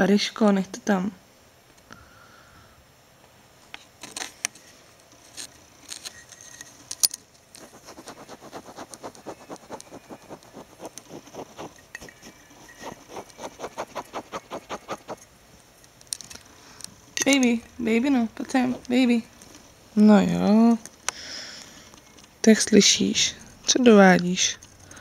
Baryško, nech to tam. Baby, no, pojď sem, baby. No jo. Tak slyšíš, co dovádíš?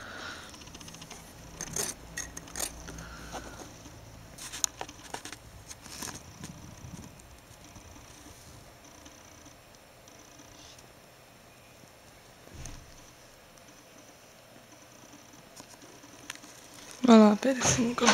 Malá persinko.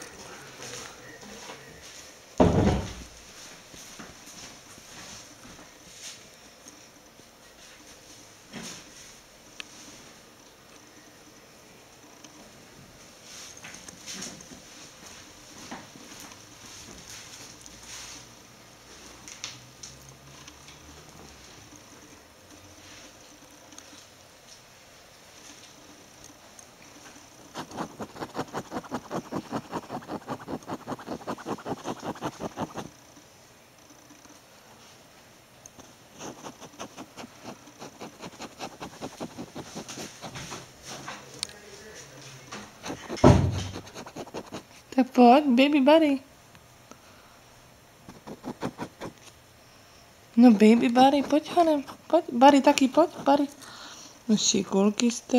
Tak pojď, baby Barry. No baby Barry, pojď honem, pojď. Barry taky, pojď, Barry. No šikulky jste.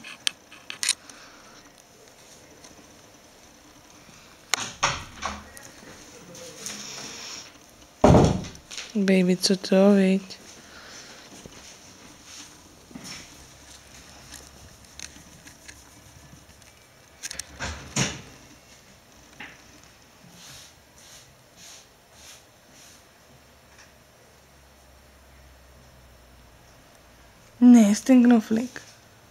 Baby, co to, viď? Ne, ten knoflík.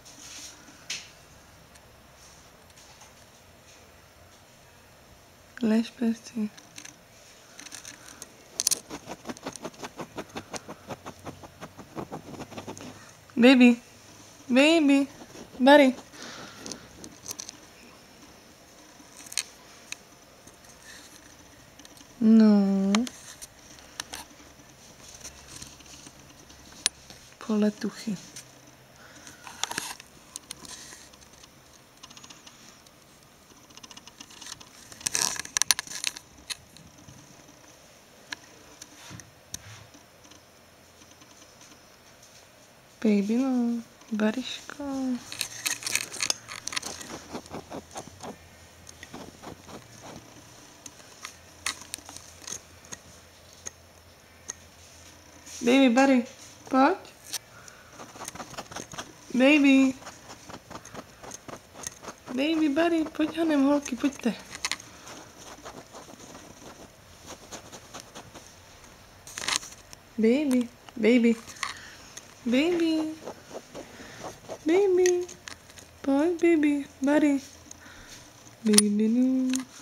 Lež prsty. Baby, Barry. No. Poletuchy. Baby, no, Baryško. Baby Barry, pojď. Baby Barry, pojď honem, holky, pojďte. Baby, pojď baby, Barry. Baby, no.